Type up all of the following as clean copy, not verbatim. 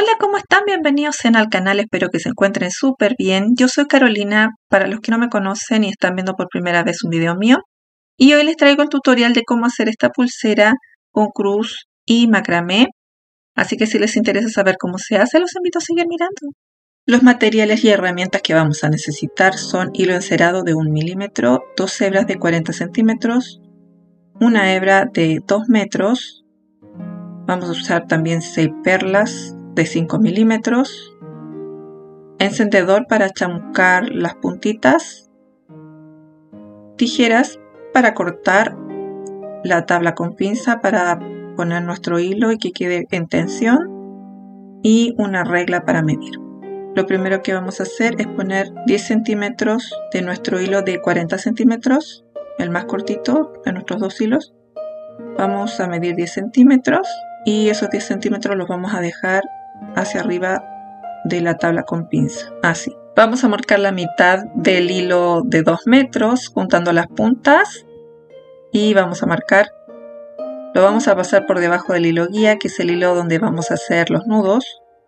Hola, ¿cómo están? Bienvenidos sean al canal, espero que se encuentren súper bien. Yo soy Carolina, para los que no me conocen y están viendo por primera vez un video mío. Y hoy les traigo el tutorial de cómo hacer esta pulsera con cruz y macramé. Así que si les interesa saber cómo se hace, los invito a seguir mirando. Los materiales y herramientas que vamos a necesitar son hilo encerado de 1 milímetro, 2 hebras de 40 centímetros, una hebra de 2 metros. Vamos a usar también 6 perlas de 5 milímetros, encendedor para chamuscar las puntitas, tijeras para cortar la tabla con pinza para poner nuestro hilo y que quede en tensión, y una regla para medir. Lo primero que vamos a hacer es poner 10 centímetros de nuestro hilo de 40 centímetros, el más cortito de nuestros dos hilos. Vamos a medir 10 centímetros y esos 10 centímetros los vamos a dejar hacia arriba de la tabla con pinza, así. Vamos a marcar la mitad del hilo de 2 metros juntando las puntas y vamos a marcar, lo vamos a pasar por debajo del hilo guía, que es el hilo donde vamos a hacer los nudos,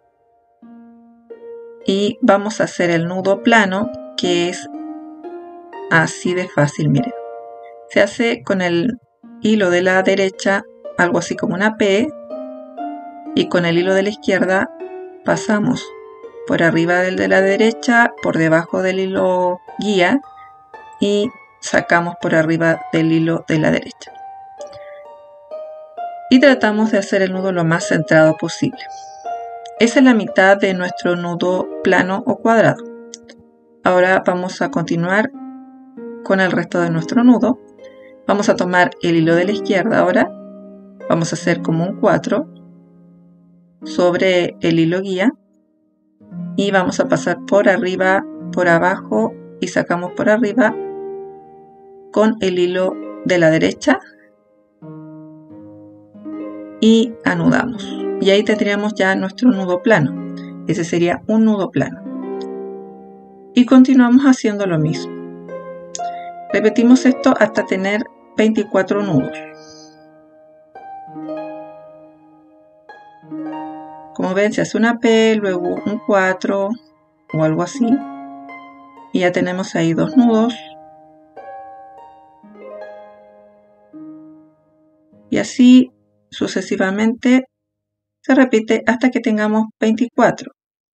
y vamos a hacer el nudo plano, que es así de fácil. Miren, se hace con el hilo de la derecha algo así como una P, y con el hilo de la izquierda pasamos por arriba del de la derecha, por debajo del hilo guía, y sacamos por arriba del hilo de la derecha. Y tratamos de hacer el nudo lo más centrado posible. Esa es la mitad de nuestro nudo plano o cuadrado. Ahora vamos a continuar con el resto de nuestro nudo. Vamos a tomar el hilo de la izquierda ahora. Vamos a hacer como un 4 sobre el hilo guía. Y vamos a pasar por arriba, por abajo, y sacamos por arriba con el hilo de la derecha y anudamos. Y ahí tendríamos ya nuestro nudo plano. Ese sería un nudo plano. Y continuamos haciendo lo mismo. Repetimos esto hasta tener 24 nudos. Como ven, se hace una P, luego un 4 o algo así. Y ya tenemos ahí 2 nudos. Y así sucesivamente se repite hasta que tengamos 24.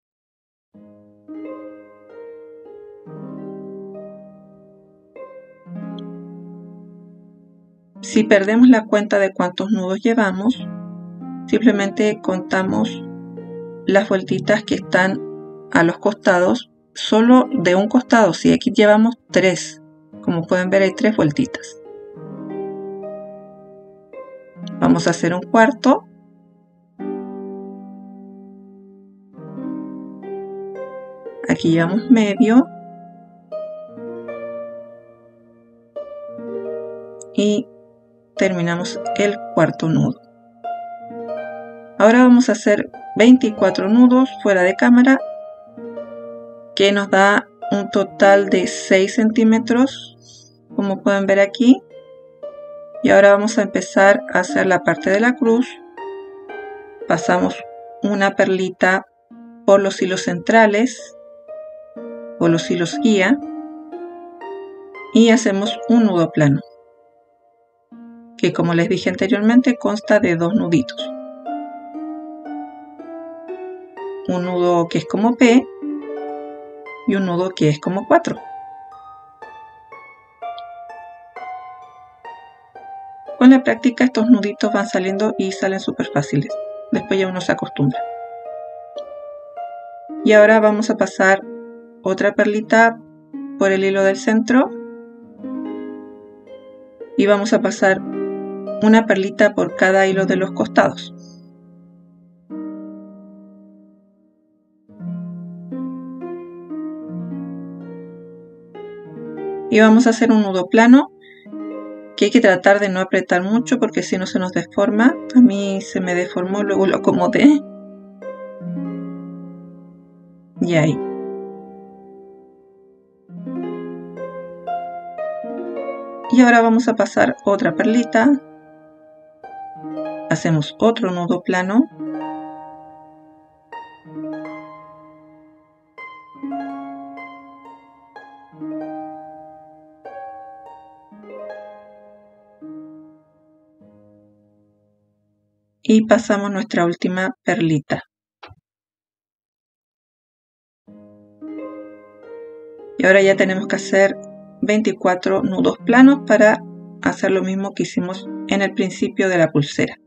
Si perdemos la cuenta de cuántos nudos llevamos, simplemente contamos las vueltitas que están a los costados, solo de un costado. Si aquí llevamos 3, como pueden ver hay 3 vueltitas. Vamos a hacer un cuarto. Aquí llevamos medio. Y terminamos el cuarto nudo. Ahora vamos a hacer 24 nudos fuera de cámara, que nos da un total de 6 centímetros, como pueden ver aquí. Y ahora vamos a empezar a hacer la parte de la cruz. Pasamos una perlita por los hilos centrales o los hilos guía y hacemos un nudo plano, que como les dije anteriormente consta de 2 nuditos. Un nudo que es como P y un nudo que es como 4. Con la práctica estos nuditos van saliendo y salen súper fáciles. Después ya uno se acostumbra. Y ahora vamos a pasar otra perlita por el hilo del centro. Y vamos a pasar una perlita por cada hilo de los costados. Y vamos a hacer un nudo plano, que hay que tratar de no apretar mucho porque si no se nos deforma. A mí se me deformó, luego lo acomodé. Y ahí. Y ahora vamos a pasar otra perlita. Hacemos otro nudo plano. Y pasamos nuestra última perlita. Y ahora ya tenemos que hacer 24 nudos planos para hacer lo mismo que hicimos en el principio de la pulsera.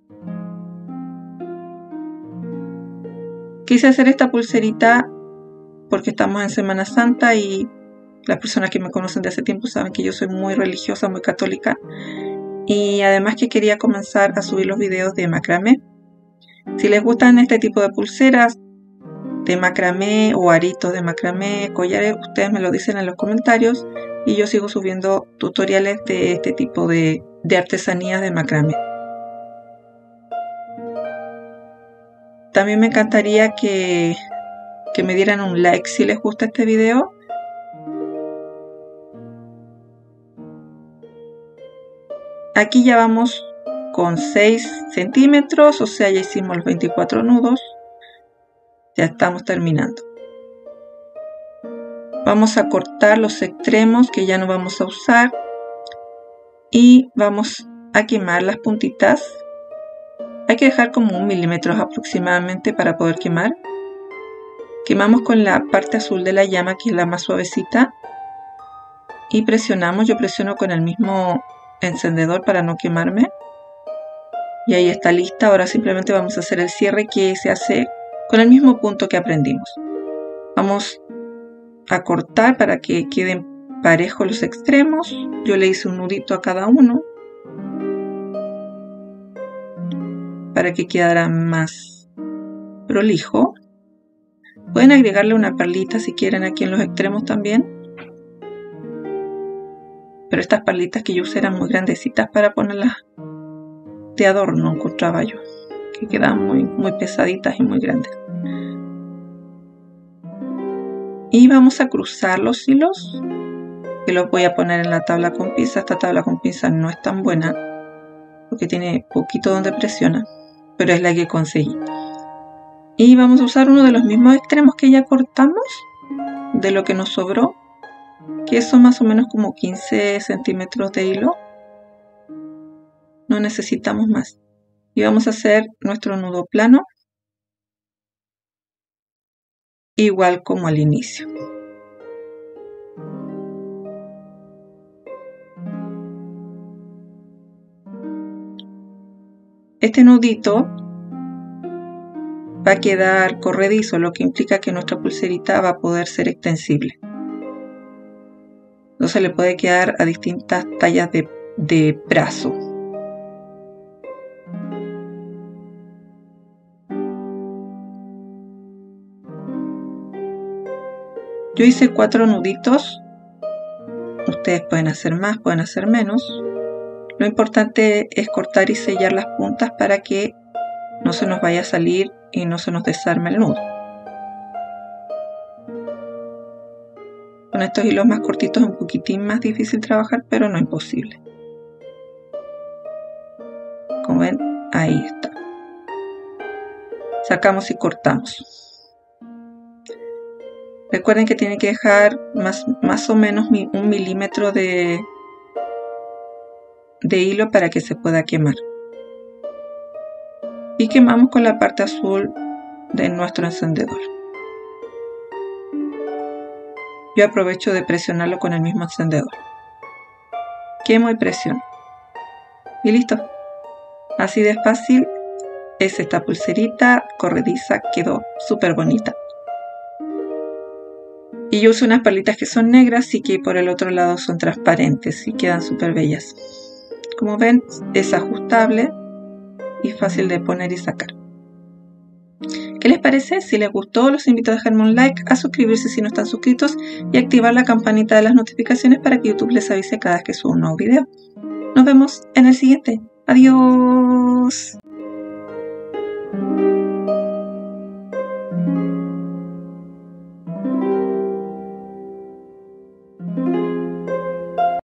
Quise hacer esta pulserita porque estamos en Semana Santa y las personas que me conocen de hace tiempo saben que yo soy muy religiosa, muy católica. Y además que quería comenzar a subir los videos de macramé. Si les gustan este tipo de pulseras de macramé o aritos de macramé, collares, ustedes me lo dicen en los comentarios y yo sigo subiendo tutoriales de este tipo de artesanías de macramé. También me encantaría que me dieran un like si les gusta este video. Aquí ya vamos con 6 centímetros, o sea, ya hicimos los 24 nudos. Ya estamos terminando. Vamos a cortar los extremos que ya no vamos a usar y vamos a quemar las puntitas. Hay que dejar como 1 milímetro aproximadamente para poder quemar. Quemamos con la parte azul de la llama, que es la más suavecita, y presionamos. Yo presiono con el mismo encendedor para no quemarme. Y ahí está lista. Ahora simplemente vamos a hacer el cierre, que se hace con el mismo punto que aprendimos. Vamos a cortar para que queden parejos los extremos. Yo le hice un nudito a cada uno para que quedara más prolijo. Pueden agregarle una perlita si quieren aquí en los extremos también, pero estas perlitas que yo usé eran muy grandecitas para ponerlas de adorno, encontraba yo, que quedaban muy pesaditas y muy grandes. Y vamos a cruzar los hilos, que los voy a poner en la tabla con pinza. Esta tabla con pinza no es tan buena porque tiene poquito donde presiona, pero es la que conseguí. Y vamos a usar uno de los mismos extremos que ya cortamos, de lo que nos sobró, que son más o menos como 15 centímetros de hilo. No necesitamos más. Y vamos a hacer nuestro nudo plano, igual como al inicio. Este nudito va a quedar corredizo, lo que implica que nuestra pulserita va a poder ser extensible. Entonces le puede quedar a distintas tallas de brazo. Yo hice 4 nuditos. Ustedes pueden hacer más, pueden hacer menos. Lo importante es cortar y sellar las puntas para que no se nos vaya a salir y no se nos desarme el nudo. Con estos hilos más cortitos es un poquitín más difícil trabajar, pero no imposible. Como ven, ahí está. Sacamos y cortamos. Recuerden que tienen que dejar más o menos 1 milímetro de hilo para que se pueda quemar. Y quemamos con la parte azul de nuestro encendedor. Yo aprovecho de presionarlo con el mismo encendedor. Quemo y presiono. Y listo. Así de fácil es esta pulserita corrediza, quedó súper bonita. Y yo uso unas perlitas que son negras y que por el otro lado son transparentes y quedan súper bellas. Como ven, es ajustable y fácil de poner y sacar. ¿Qué les parece? Si les gustó, los invito a dejarme un like, a suscribirse si no están suscritos y activar la campanita de las notificaciones para que YouTube les avise cada vez que subo un nuevo video. Nos vemos en el siguiente. Adiós.